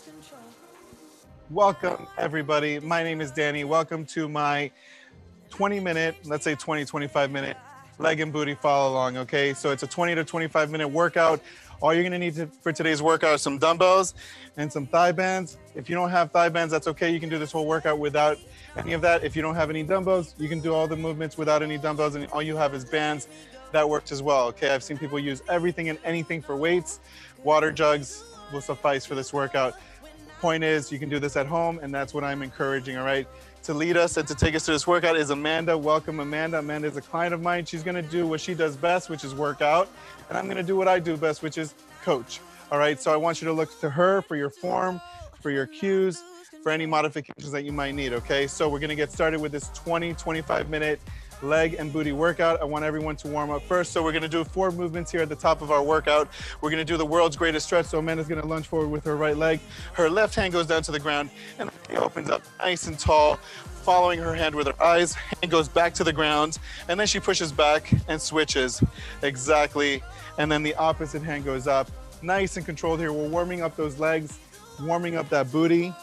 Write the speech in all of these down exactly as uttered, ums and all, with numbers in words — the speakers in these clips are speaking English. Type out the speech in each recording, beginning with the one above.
Welcome, everybody. My name is Danny. Welcome to my twenty minute, let's say twenty, twenty-five minute leg and booty follow along, okay? So it's a twenty to twenty-five minute workout. All you're gonna need to, for today's workout is some dumbbells and some thigh bands. If you don't have thigh bands, that's okay. You can do this whole workout without any of that. If you don't have any dumbbells, you can do all the movements without any dumbbells, and all you have is bands. That works as well, okay? I've seen people use everything and anything for weights. Water jugs will suffice for this workout. Point is, you can do this at home, and that's what I'm encouraging, all right? To lead us and to take us through this workout is Amanda. Welcome, Amanda. Amanda is a client of mine. She's gonna do what she does best, which is work out, and I'm gonna do what I do best, which is coach, all right? So I want you to look to her for your form, for your cues, for any modifications that you might need, okay? So we're gonna get started with this twenty, twenty-five minute leg and booty workout. I want everyone to warm up first. So we're gonna do four movements here at the top of our workout. We're gonna do the world's greatest stretch. So Amanda's gonna lunge forward with her right leg. Her left hand goes down to the ground and it opens up nice and tall, following her hand with her eyes. Hand goes back to the ground, and then she pushes back and switches. Exactly. And then the opposite hand goes up. Nice and controlled here. We're warming up those legs, warming up that booty.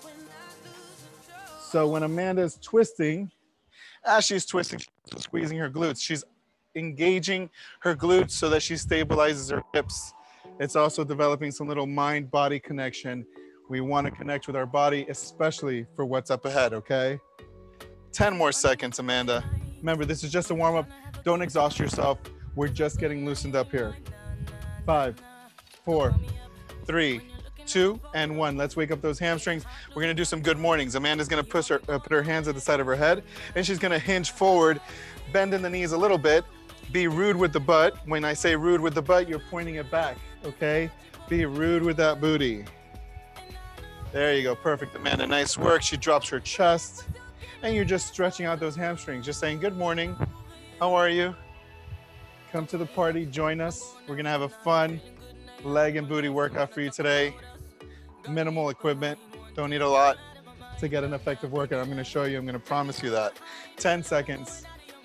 So when Amanda's twisting, as she's twisting, she's squeezing her glutes. She's engaging her glutes so that she stabilizes her hips. It's also developing some little mind-body connection. We want to connect with our body, especially for what's up ahead, okay? ten more seconds, Amanda. Remember, this is just a warm-up. Don't exhaust yourself. We're just getting loosened up here. Five, four, three, two, and one. Let's wake up those hamstrings. We're gonna do some good mornings. Amanda's gonna push her, uh, put her hands at the side of her head, and she's gonna hinge forward, bend in the knees a little bit, be rude with the butt. When I say rude with the butt, you're pointing it back, okay? Be rude with that booty. There you go, perfect, Amanda, nice work. She drops her chest, and you're just stretching out those hamstrings, just saying, good morning, how are you? Come to the party, join us. We're gonna have a fun leg and booty workout for you today. Minimal equipment, don't need a lot to get an effective workout. I'm gonna show you, I'm gonna promise you that. ten seconds.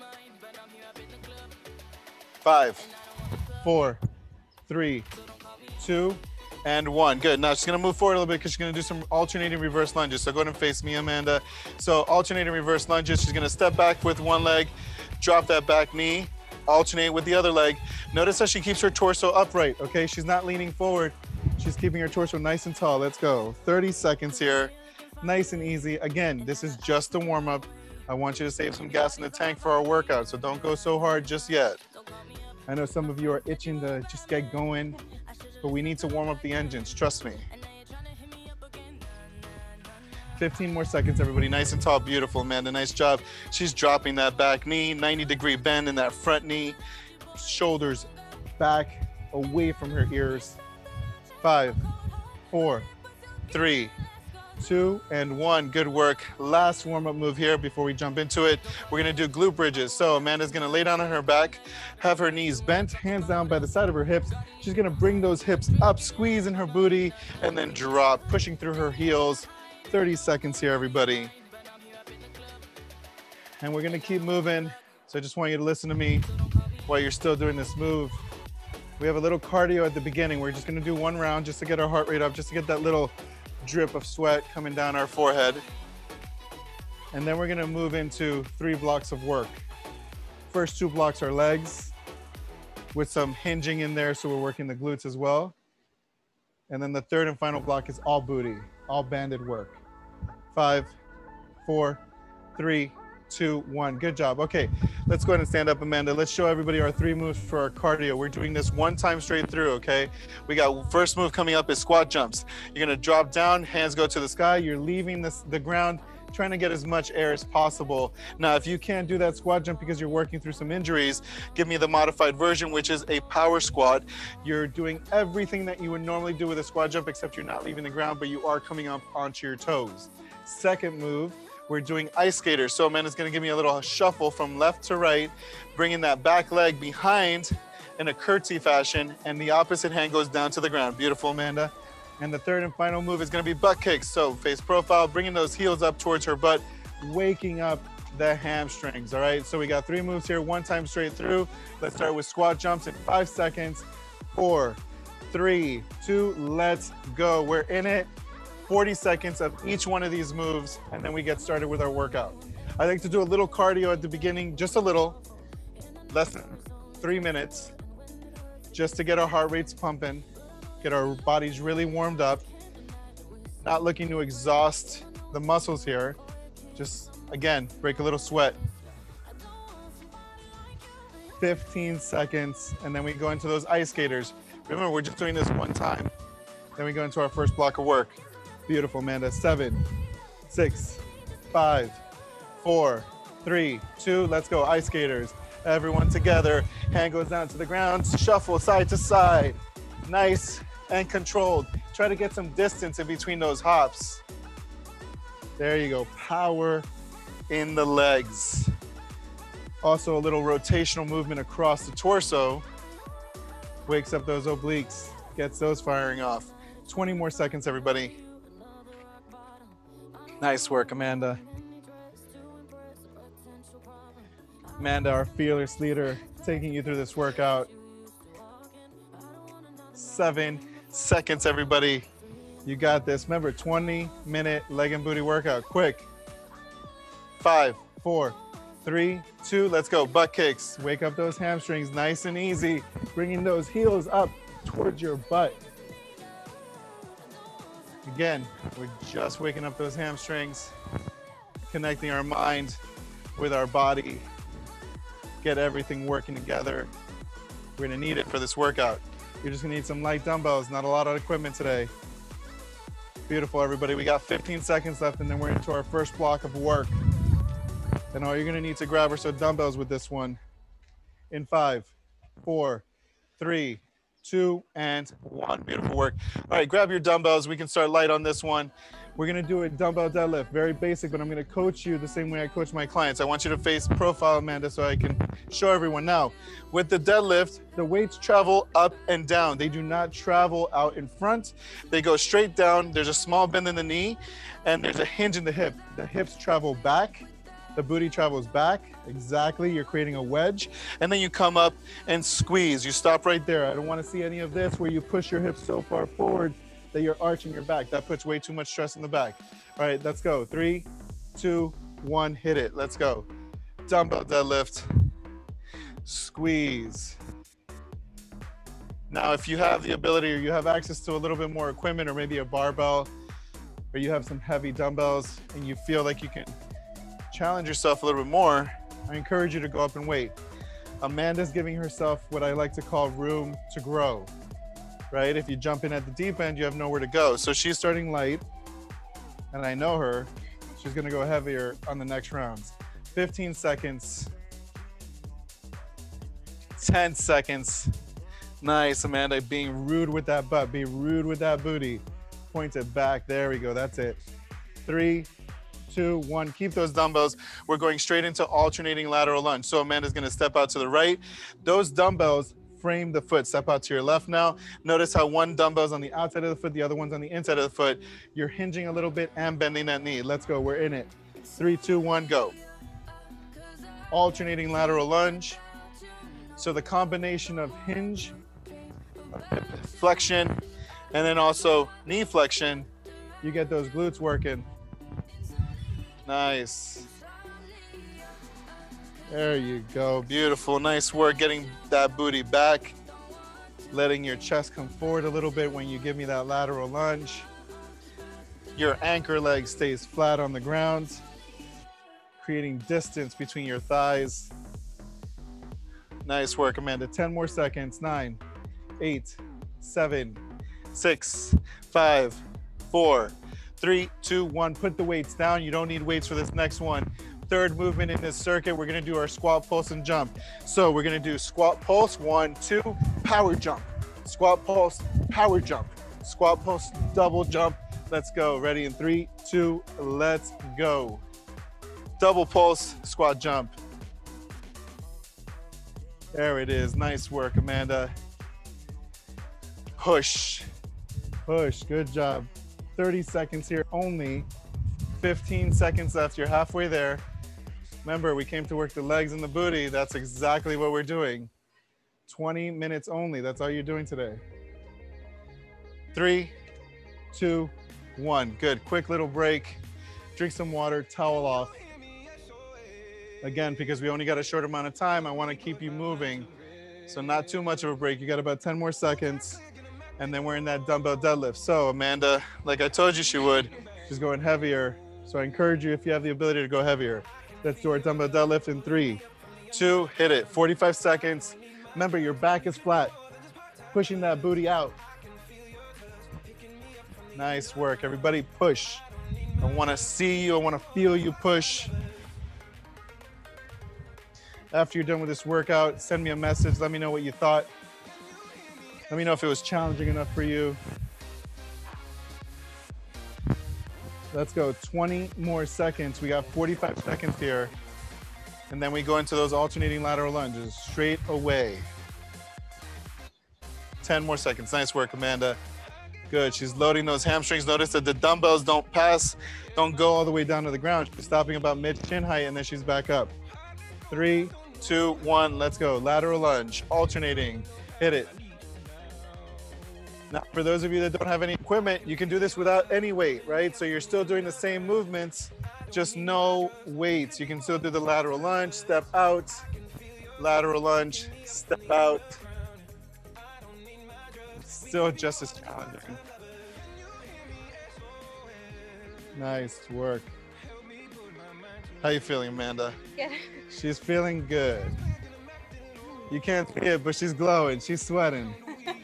Five, four, three, two, and one. Good, now she's gonna move forward a little bit because she's gonna do some alternating reverse lunges. So go ahead and face me, Amanda. So alternating reverse lunges, she's gonna step back with one leg, drop that back knee, alternate with the other leg. Notice how she keeps her torso upright, okay? She's not leaning forward. She's keeping her torso nice and tall. Let's go. thirty seconds here. Nice and easy. Again, this is just a warm-up. I want you to save some gas in the tank for our workout, so don't go so hard just yet. I know some of you are itching to just get going, but we need to warm up the engines, trust me. fifteen more seconds, everybody. Nice and tall, beautiful, Amanda, nice job. She's dropping that back knee, ninety degree bend in that front knee, shoulders back, away from her ears. Five, four, three, two, and one. Good work. Last warm-up move here before we jump into it. We're gonna do glute bridges. So Amanda's gonna lay down on her back, have her knees bent, hands down by the side of her hips. She's gonna bring those hips up, squeeze in her booty, and then drop, pushing through her heels. thirty seconds here, everybody. And we're gonna keep moving. So I just want you to listen to me while you're still doing this move. We have a little cardio at the beginning. We're just gonna do one round just to get our heart rate up, just to get that little drip of sweat coming down our forehead. And then we're gonna move into three blocks of work. First two blocks are legs with some hinging in there, so we're working the glutes as well. And then the third and final block is all booty, all banded work. Five, four, three, two, one. Good job. Okay, let's go ahead and stand up, Amanda. Let's show everybody our three moves for our cardio. We're doing this one time straight through, okay? We got first move coming up is squat jumps. You're gonna drop down, hands go to the sky. You're leaving this, the ground, trying to get as much air as possible. Now, if you can't do that squat jump because you're working through some injuries, give me the modified version, which is a power squat. You're doing everything that you would normally do with a squat jump, except you're not leaving the ground, but you are coming up onto your toes. Second move, we're doing ice skaters. So Amanda's gonna give me a little shuffle from left to right, bringing that back leg behind in a curtsy fashion, and the opposite hand goes down to the ground. Beautiful, Amanda. And the third and final move is gonna be butt kicks. So face profile, bringing those heels up towards her butt, waking up the hamstrings, all right? So we got three moves here, one time straight through. Let's start with squat jumps in five seconds. Four, three, two, let's go. We're in it. forty seconds of each one of these moves, and then we get started with our workout. I like to do a little cardio at the beginning, just a little, less than three minutes, just to get our heart rates pumping, get our bodies really warmed up, not looking to exhaust the muscles here. Just, again, break a little sweat. fifteen seconds, and then we go into those ice skaters. Remember, we're just doing this one time. Then we go into our first block of work. Beautiful, Amanda. Seven, six, five, four, three, two, let's go. Ice skaters. Everyone together. Hand goes down to the ground. Shuffle side to side. Nice and controlled. Try to get some distance in between those hops. There you go. Power in the legs. Also a little rotational movement across the torso. Wakes up those obliques. Gets those firing off. twenty more seconds, everybody. Nice work, Amanda. Amanda, our fearless leader, taking you through this workout. Seven seconds, everybody. You got this. Remember, twenty minute leg and booty workout. Quick. Five, four, three, two, let's go. Butt kicks. Wake up those hamstrings nice and easy. Bringing those heels up towards your butt. Again, we're just waking up those hamstrings, connecting our mind with our body. Get everything working together. We're gonna need it for this workout. You're just gonna need some light dumbbells, not a lot of equipment today. Beautiful, everybody. We got fifteen seconds left, and then we're into our first block of work. And all you're gonna need to grab are some dumbbells with this one. In five, four, three, two, and one. Beautiful work. All right, grab your dumbbells. We can start light on this one. We're gonna do a dumbbell deadlift, very basic, but I'm gonna coach you the same way I coach my clients. I want you to face profile, Amanda, so I can show everyone. Now, with the deadlift, the weights travel up and down. They do not travel out in front. They go straight down. There's a small bend in the knee, and there's a hinge in the hip. The hips travel back. The booty travels back. Exactly. You're creating a wedge. And then you come up and squeeze. You stop right there. I don't want to see any of this where you push your hips so far forward that you're arching your back. That puts way too much stress in the back. All right, let's go. Three, two, one, hit it. Let's go. Dumbbell deadlift. Squeeze. Now, if you have the ability or you have access to a little bit more equipment or maybe a barbell or you have some heavy dumbbells and you feel like you can challenge yourself a little bit more, I encourage you to go up and wait. Amanda's giving herself what I like to call room to grow, right? If you jump in at the deep end, you have nowhere to go. So she's starting light, and I know her. She's gonna go heavier on the next rounds. fifteen seconds, ten seconds. Nice, Amanda, being rude with that butt, be rude with that booty. Point it back, there we go, that's it. Three, two, one, keep those dumbbells. We're going straight into alternating lateral lunge. So Amanda's gonna step out to the right. Those dumbbells frame the foot. Step out to your left now. Notice how one dumbbell's on the outside of the foot, the other one's on the inside of the foot. You're hinging a little bit and bending that knee. Let's go, we're in it. Three, two, one, go. Alternating lateral lunge. So the combination of hinge, hip flexion, and then also knee flexion, you get those glutes working. Nice. There you go. Beautiful. Nice work getting that booty back. Letting your chest come forward a little bit when you give me that lateral lunge. Your anchor leg stays flat on the ground, creating distance between your thighs. Nice work, Amanda. ten more seconds. Nine, eight, seven, six, five, four, three, two, one. Put the weights down. You don't need weights for this next one. Third movement in this circuit, we're gonna do our squat, pulse, and jump. So we're gonna do squat, pulse, one, two, power jump. Squat, pulse, power jump. Squat, pulse, double jump. Let's go. Ready in three, two, let's go. Double pulse, squat, jump. There it is. Nice work, Amanda. Push, push. Good job. thirty seconds here only. fifteen seconds left. You're halfway there. Remember, we came to work the legs and the booty. That's exactly what we're doing. twenty minutes only. That's all you're doing today. Three, two, one. Good, quick little break. Drink some water, towel off. Again, because we only got a short amount of time, I want to keep you moving. So not too much of a break. You got about ten more seconds. And then we're in that dumbbell deadlift. So Amanda, like I told you she would, she's going heavier. So I encourage you, if you have the ability, to go heavier. Let's do our dumbbell deadlift in three, two, hit it. forty-five seconds. Remember, your back is flat. Pushing that booty out. Nice work, everybody. Push. I want to see you. I want to feel you push. After you're done with this workout, send me a message. Let me know what you thought. Let me know if it was challenging enough for you. Let's go. twenty more seconds. We got forty-five seconds here. And then we go into those alternating lateral lunges straight away. ten more seconds. Nice work, Amanda. Good. She's loading those hamstrings. Notice that the dumbbells don't pass, don't go all the way down to the ground. She's stopping about mid-chin height, and then she's back up. Three, two, one, let's go. Lateral lunge, alternating. Hit it. Now, for those of you that don't have any equipment, you can do this without any weight, right? So you're still doing the same movements, just no weights. You can still do the lateral lunge, step out, lateral lunge, step out. Still just as challenging. Nice work. How you feeling, Amanda? Good. She's feeling good. You can't see it, but she's glowing. She's sweating.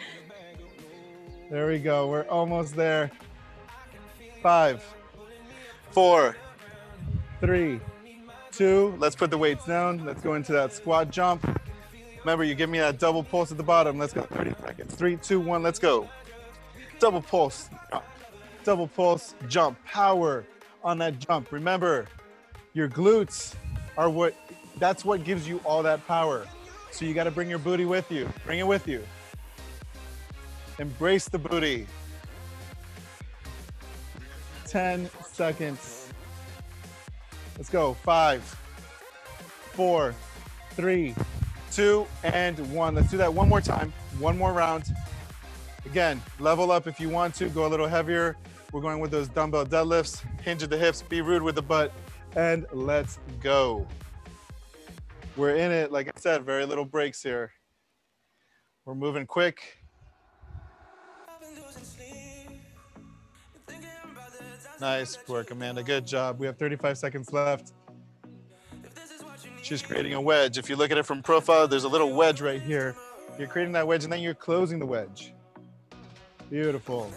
There we go. We're almost there. Five, four, three, two. Let's put the weights down. Let's go into that squat jump. Remember, you give me that double pulse at the bottom. Let's go. thirty seconds. Three, two, one. Let's go. Double pulse. Jump. Double pulse. Jump. Power on that jump. Remember, your glutes are what, that's what gives you all that power. So you got to bring your booty with you. Bring it with you. Embrace the booty. ten seconds. Let's go. Five, four, three, two, and one. Let's do that one more time. One more round. Again, level up if you want to. Go a little heavier. We're going with those dumbbell deadlifts. Hinge at the hips. Be rude with the butt. And let's go. We're in it. Like I said, very little breaks here. We're moving quick. Nice work, Amanda. Good job. We have thirty-five seconds left. She's creating a wedge. If you look at it from profile, there's a little wedge right here. You're creating that wedge, and then you're closing the wedge. Beautiful.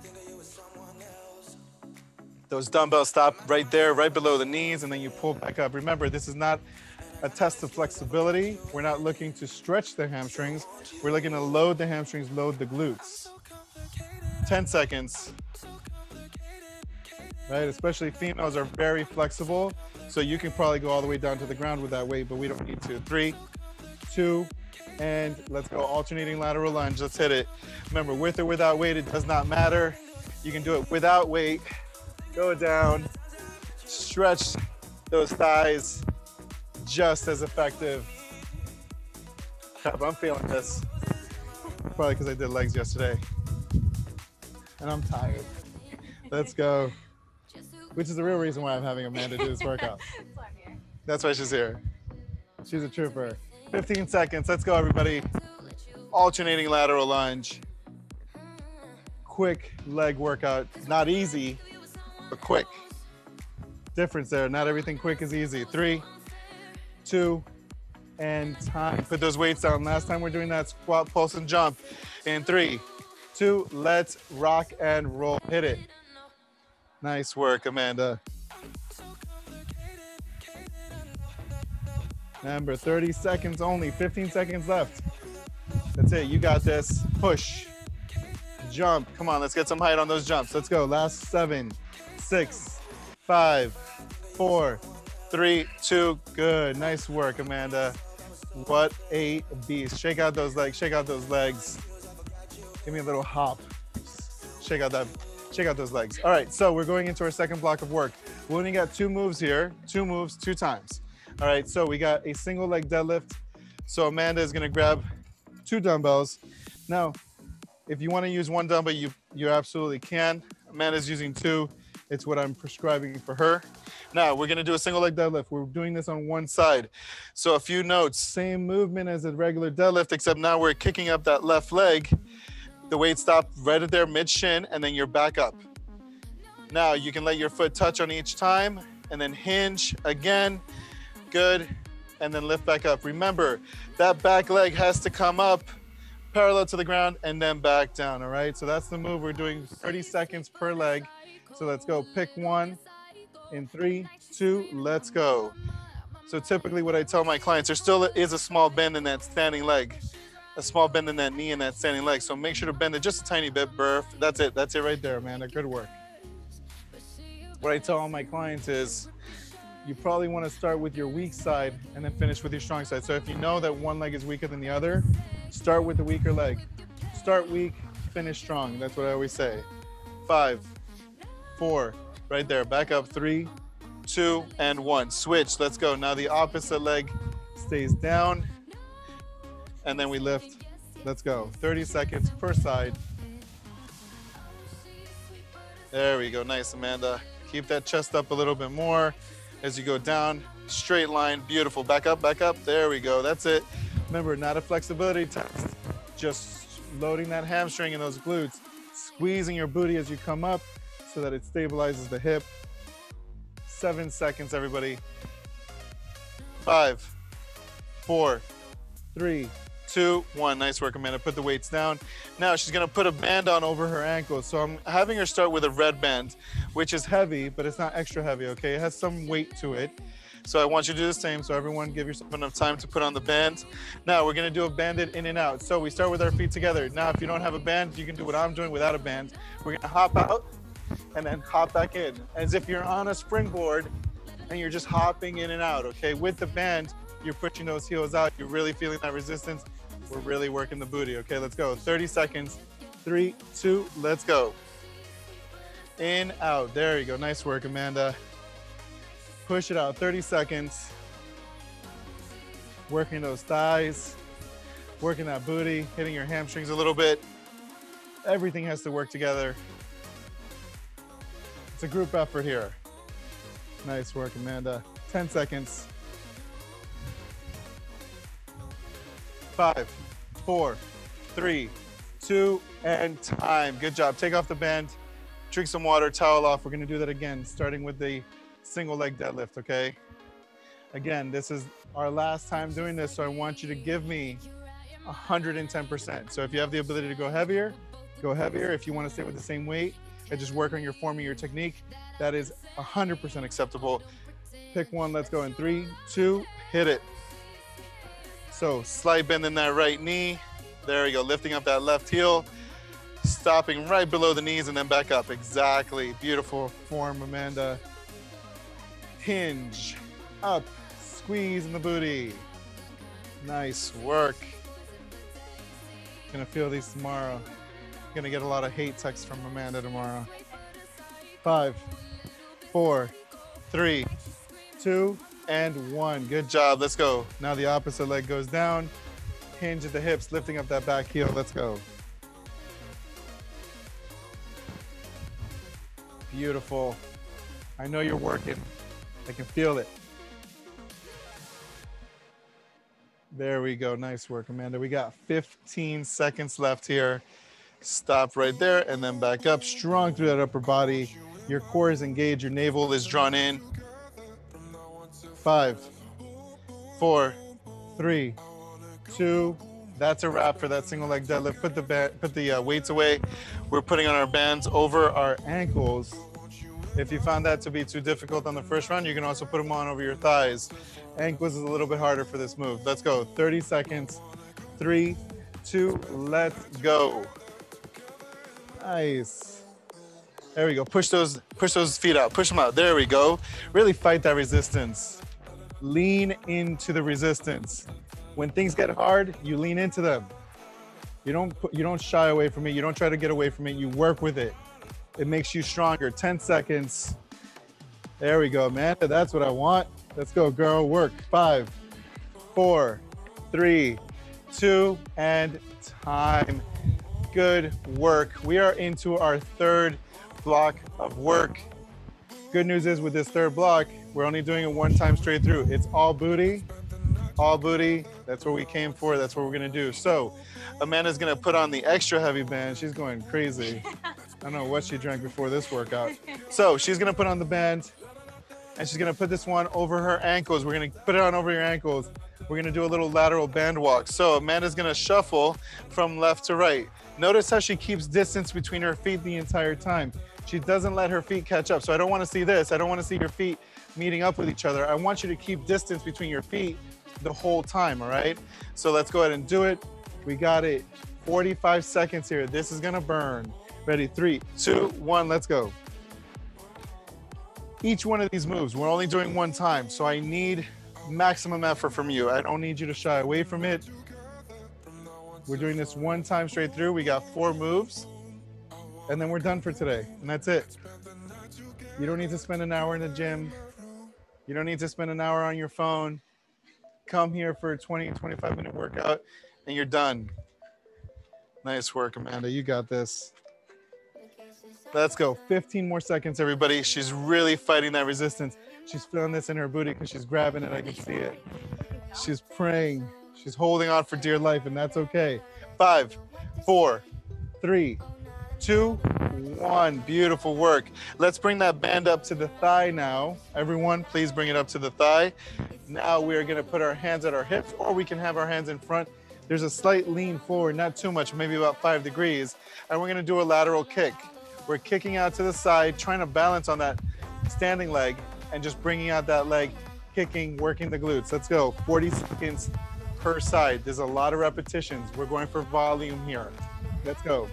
Those dumbbells stop right there, right below the knees, and then you pull back up. Remember, this is not a test of flexibility. We're not looking to stretch the hamstrings. We're looking to load the hamstrings, load the glutes. ten seconds. Right, especially females are very flexible, so you can probably go all the way down to the ground with that weight, but we don't need to. Three, two, and let's go. Alternating lateral lunge. Let's hit it. Remember, with or without weight, it does not matter. You can do it without weight. Go down, stretch those thighs, just as effective. I'm feeling this. Probably because I did legs yesterday, and I'm tired. Let's go. Which is the real reason why I'm having Amanda do this workout. That's why I'm here. That's why she's here. She's a trooper. fifteen seconds. Let's go, everybody. Alternating lateral lunge. Quick leg workout. Not easy, but quick. Difference there. Not everything quick is easy. Three, two, and time. Put those weights down. Last time we're doing that squat, pulse, and jump. In three, two, let's rock and roll. Hit it. Nice work, Amanda. Remember, thirty seconds only, fifteen seconds left. That's it, you got this. Push, jump. Come on, let's get some height on those jumps. Let's go, last seven, six, five, four, three, two, good. Nice work, Amanda. What a beast. Shake out those legs, shake out those legs. Give me a little hop. Shake out that. Check out those legs. All right, so we're going into our second block of work. We only got two moves here, two moves, two times. All right, so we got a single leg deadlift. So Amanda is gonna grab two dumbbells. Now, if you wanna use one dumbbell, you, you absolutely can. Amanda's using two. It's what I'm prescribing for her. Now we're gonna do a single leg deadlift. We're doing this on one side. So a few notes, same movement as a regular deadlift, except now we're kicking up that left leg. The weight stop right at there, mid shin, and then you're back up. Now you can let your foot touch on each time and then hinge again. Good. And then lift back up. Remember, that back leg has to come up parallel to the ground and then back down, all right? So that's the move. We're doing thirty seconds per leg. So let's go. Pick one in three, two, let's go. So typically what I tell my clients, there still is a small bend in that standing leg, a small bend in that knee and that standing leg. So make sure to bend it just a tiny bit, Burf. That's it. That's it right there, Amanda. Good work. What I tell all my clients is you probably want to start with your weak side and then finish with your strong side. So if you know that one leg is weaker than the other, start with the weaker leg. Start weak, finish strong. That's what I always say. Five, four, right there. Back up, three, two, and one. Switch, let's go. Now the opposite leg stays down, and then we lift. Let's go. thirty seconds per side. There we go, nice, Amanda. Keep that chest up a little bit more as you go down. Straight line, beautiful. Back up, back up. There we go, that's it. Remember, not a flexibility test, just loading that hamstring and those glutes, squeezing your booty as you come up so that it stabilizes the hip. Seven seconds, everybody. Five, four, three, two, one. Nice work, Amanda. Put the weights down. Now she's gonna put a band on over her ankles. So I'm having her start with a red band, which is heavy, but it's not extra heavy, okay? It has some weight to it. So I want you to do the same. So everyone give yourself enough time to put on the band. Now we're gonna do a banded in and out. So we start with our feet together. Now, if you don't have a band, you can do what I'm doing without a band. We're gonna hop out and then hop back in, as if you're on a springboard and you're just hopping in and out, okay? With the band, you're pushing those heels out. You're really feeling that resistance. We're really working the booty, okay? Let's go. thirty seconds. Three, two, let's go. In, out. There you go. Nice work, Amanda. Push it out. thirty seconds. Working those thighs, working that booty, hitting your hamstrings a little bit. Everything has to work together. It's a group effort here. Nice work, Amanda. ten seconds. Five, four, three, two, and time. Good job. Take off the band, drink some water, towel off. We're gonna do that again, starting with the single leg deadlift, okay? Again, this is our last time doing this, so I want you to give me one hundred ten percent. So if you have the ability to go heavier, go heavier. If you want to stay with the same weight and just work on your form and your technique, that is one hundred percent acceptable. Pick one, let's go in three, two, hit it. So slight bend in that right knee. There we go, lifting up that left heel, stopping right below the knees and then back up. Exactly, beautiful form, Amanda. Hinge, up, squeeze in the booty. Nice work. Gonna feel these tomorrow. Gonna get a lot of hate texts from Amanda tomorrow. Five, four, three, two, and one. Good job, let's go. Now the opposite leg goes down. Hinge at the hips, lifting up that back heel, let's go. Beautiful. I know you're working. I can feel it. There we go, nice work, Amanda. We got fifteen seconds left here. Stop right there and then back up, strong through that upper body. Your core is engaged, your navel is drawn in. Five, four, three, two. That's a wrap for that single leg deadlift. Put the, ba put the uh, weights away. We're putting on our bands over our ankles. If you found that to be too difficult on the first round, you can also put them on over your thighs. Ankles is a little bit harder for this move. Let's go, thirty seconds. Three, two, let's go. Nice. There we go, push those, push those feet out, push them out. There we go. Really fight that resistance. Lean into the resistance. When things get hard, you lean into them. You don't, put, you don't shy away from it. You don't try to get away from it. You work with it. It makes you stronger. ten seconds. There we go, man. That's what I want. Let's go, girl. Work. Five, four, three, two, and time. Good work. We are into our third block of work. Good news is with this third block, we're only doing it one time straight through. It's all booty, all booty. That's what we came for. That's what we're gonna do. So Amanda's gonna put on the extra heavy band. She's going crazy. I don't know what she drank before this workout. So she's gonna put on the band and she's gonna put this one over her ankles. We're gonna put it on over your ankles. We're gonna do a little lateral band walk. So Amanda's gonna shuffle from left to right. Notice how she keeps distance between her feet the entire time. She doesn't let her feet catch up. So I don't wanna see this. I don't wanna see your feet meeting up with each other. I want you to keep distance between your feet the whole time, all right? So let's go ahead and do it. We got it. forty-five seconds here. This is gonna burn. Ready, three, two, one, let's go. Each one of these moves, we're only doing one time, so I need maximum effort from you. I don't need you to shy away from it. We're doing this one time straight through. We got four moves, and then we're done for today, and that's it. You don't need to spend an hour in the gym. You don't need to spend an hour on your phone. Come here for a twenty, twenty-five minute workout, and you're done. Nice work, Amanda. You got this. Let's go. fifteen more seconds, everybody. She's really fighting that resistance. She's feeling this in her booty because she's grabbing it. I can see it. She's praying. She's holding on for dear life, and that's okay. Five, four, three, two, one. Beautiful work. Let's bring that band up to the thigh now. Everyone, please bring it up to the thigh. Now we're going to put our hands at our hips, or we can have our hands in front. There's a slight lean forward, not too much, maybe about five degrees. And we're going to do a lateral kick. We're kicking out to the side, trying to balance on that standing leg and just bringing out that leg, kicking, working the glutes. Let's go. forty seconds per side. There's a lot of repetitions. We're going for volume here. Let's go.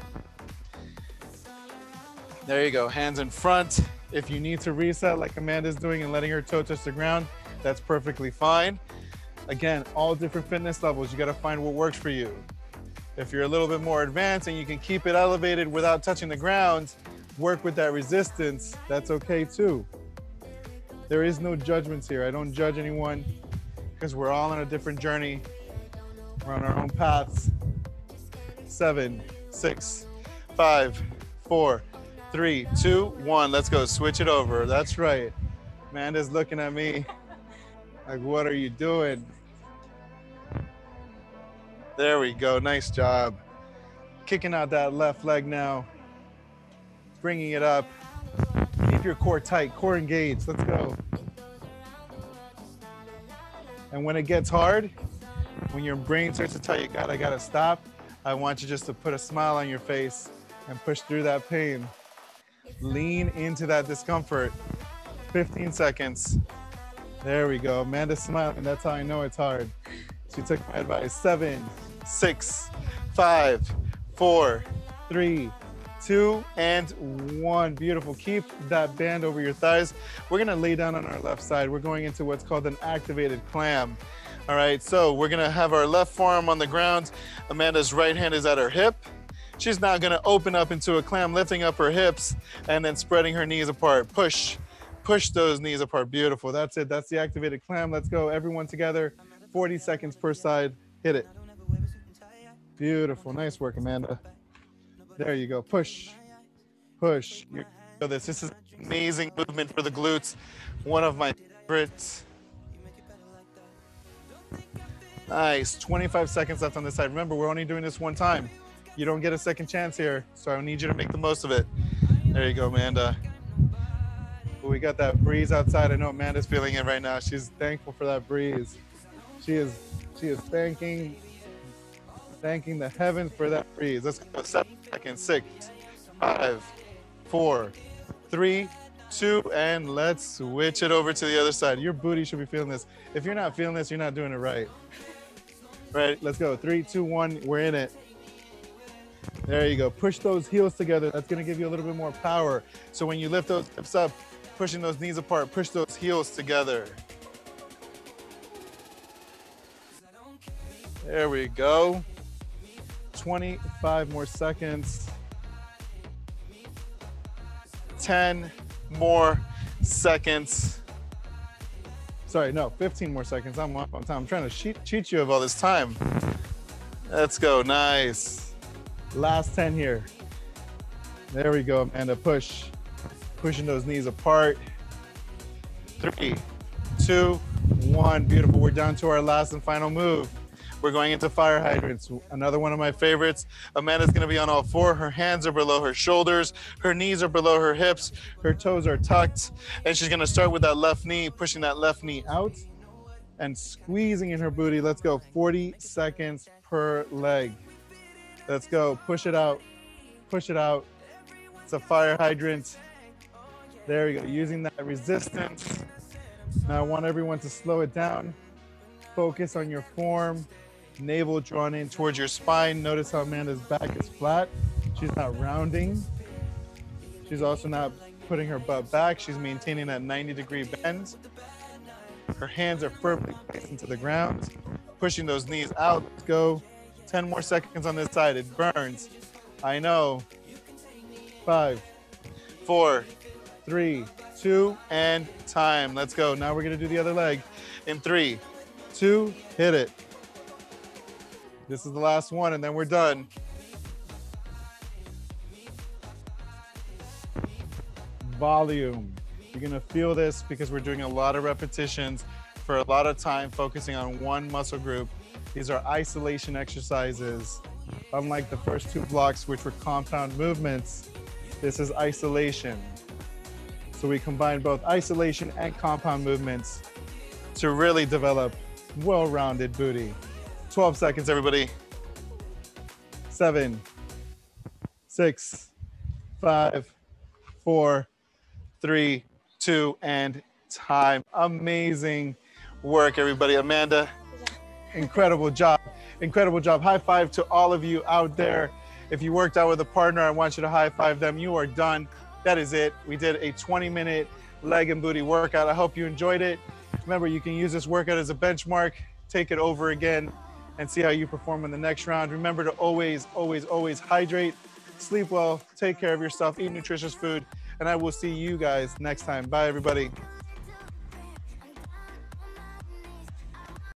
There you go. Hands in front. If you need to reset like Amanda's doing and letting her toe touch the ground, that's perfectly fine. Again, all different fitness levels. You got to find what works for you. If you're a little bit more advanced and you can keep it elevated without touching the ground, work with that resistance, that's okay too. There is no judgments here. I don't judge anyone because we're all on a different journey. We're on our own paths. Seven, six, five, four, three, two, one. Let's go. Switch it over. That's right. Amanda's looking at me like, what are you doing? There we go. Nice job. Kicking out that left leg now. Bringing it up. Keep your core tight, core engaged. Let's go. And when it gets hard, when your brain starts to tell you, God, I gotta stop, I want you just to put a smile on your face and push through that pain. Lean into that discomfort. fifteen seconds. There we go. Amanda's smiling. That's how I know it's hard. She took my advice. Seven, six, five, four, three, two, and one. Beautiful. Keep that band over your thighs. We're gonna lay down on our left side. We're going into what's called an activated clam. All right, so we're gonna have our left forearm on the ground. Amanda's right hand is at her hip. She's now gonna open up into a clam, lifting up her hips and then spreading her knees apart. Push, push those knees apart. Beautiful, that's it. That's the activated clam. Let's go, everyone together. forty seconds per side, hit it. Beautiful, nice work, Amanda. There you go, push, push. You know this, this is amazing movement for the glutes. One of my favorites. Nice, twenty-five seconds left on this side. Remember, we're only doing this one time. You don't get a second chance here, so I need you to make the most of it. There you go, Amanda. We got that breeze outside. I know Amanda's feeling it right now. She's thankful for that breeze. She is, she is thanking, thanking the heavens for that breeze. Let's go, seven seconds, six, five, four, three, two, and let's switch it over to the other side. Your booty should be feeling this. If you're not feeling this, you're not doing it right. Right, let's go. Three, two, one, we're in it. There you go. Push those heels together. That's gonna give you a little bit more power. So when you lift those hips up, pushing those knees apart, push those heels together. There we go. twenty-five more seconds. ten more seconds. Sorry, no, fifteen more seconds. I'm up on time. I'm trying to cheat, cheat you of all this time. Let's go, nice. Last ten here. There we go, Amanda, push. Pushing those knees apart. Three, two, one. Beautiful. We're down to our last and final move. We're going into fire hydrants. Another one of my favorites. Amanda's gonna be on all four. Her hands are below her shoulders. Her knees are below her hips. Her toes are tucked. And she's gonna start with that left knee, pushing that left knee out and squeezing in her booty. Let's go, forty seconds per leg. Let's go, push it out, push it out. It's a fire hydrant. There we go, using that resistance. Now I want everyone to slow it down. Focus on your form, navel drawn in towards your spine. Notice how Amanda's back is flat. She's not rounding. She's also not putting her butt back. She's maintaining that ninety degree bend. Her hands are firmly placed into the ground, pushing those knees out. Let's go. ten more seconds on this side. It burns. I know. Five, four, three, two, and time. Let's go. Now we're gonna do the other leg. In three, two, hit it. This is the last one, and then we're done. Volume. You're gonna feel this because we're doing a lot of repetitions for a lot of time, focusing on one muscle group. These are isolation exercises. Unlike the first two blocks, which were compound movements, this is isolation. So we combine both isolation and compound movements to really develop well-rounded booty. twelve seconds, everybody. Seven, six, five, four, three, two, and time. Amazing work, everybody. Amanda, incredible job. Incredible job. High five to all of you out there. If you worked out with a partner, I want you to high five them. You are done. That is it. We did a twenty minute leg and booty workout. I hope you enjoyed it. Remember, you can use this workout as a benchmark, take it over again, and see how you perform in the next round. Remember to always, always, always hydrate, sleep well, take care of yourself, eat nutritious food, and I will see you guys next time. Bye, everybody.